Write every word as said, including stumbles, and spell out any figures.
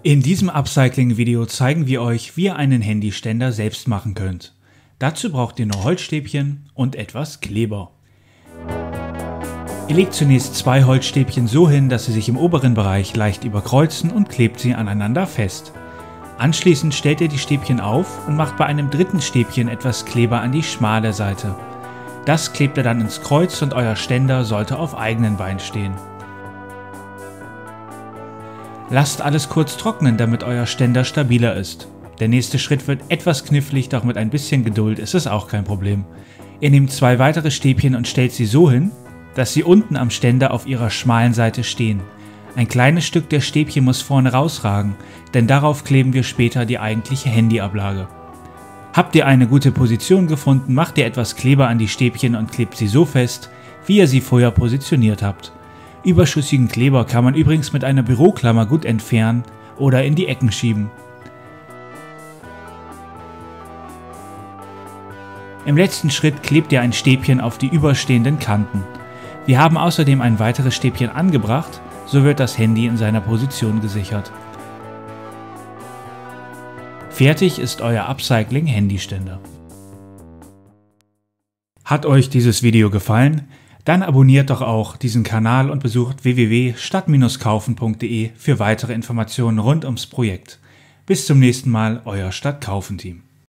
In diesem Upcycling-Video zeigen wir euch, wie ihr einen Handyständer selbst machen könnt. Dazu braucht ihr nur Holzstäbchen und etwas Kleber. Ihr legt zunächst zwei Holzstäbchen so hin, dass sie sich im oberen Bereich leicht überkreuzen und klebt sie aneinander fest. Anschließend stellt ihr die Stäbchen auf und macht bei einem dritten Stäbchen etwas Kleber an die schmale Seite. Das klebt ihr dann ins Kreuz und euer Ständer sollte auf eigenen Beinen stehen. Lasst alles kurz trocknen, damit euer Ständer stabiler ist. Der nächste Schritt wird etwas knifflig, doch mit ein bisschen Geduld ist es auch kein Problem. Ihr nehmt zwei weitere Stäbchen und stellt sie so hin, dass sie unten am Ständer auf ihrer schmalen Seite stehen. Ein kleines Stück der Stäbchen muss vorne rausragen, denn darauf kleben wir später die eigentliche Handyablage. Habt ihr eine gute Position gefunden, macht ihr etwas Kleber an die Stäbchen und klebt sie so fest, wie ihr sie vorher positioniert habt. Überschüssigen Kleber kann man übrigens mit einer Büroklammer gut entfernen oder in die Ecken schieben. Im letzten Schritt klebt ihr ein Stäbchen auf die überstehenden Kanten. Wir haben außerdem ein weiteres Stäbchen angebracht, so wird das Handy in seiner Position gesichert. Fertig ist euer Upcycling-Handyständer. Hat euch dieses Video gefallen? Dann abonniert doch auch diesen Kanal und besucht w w w punkt stadt Bindestrich kaufen punkt de für weitere Informationen rund ums Projekt. Bis zum nächsten Mal, euer Stadtkaufen-Team.